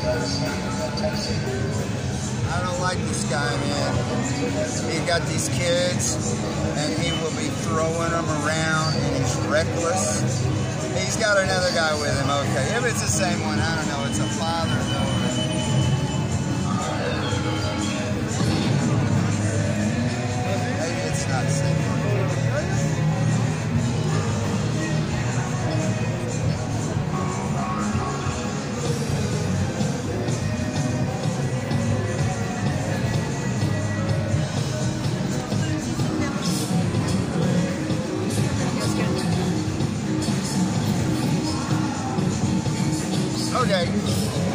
I don't like this guy, man. He got these kids, and he will be throwing them around, and he's reckless. He's got another guy with him, okay. If it's the same one, I don't know. It's a father, though. Maybe it's not the same one. Okay.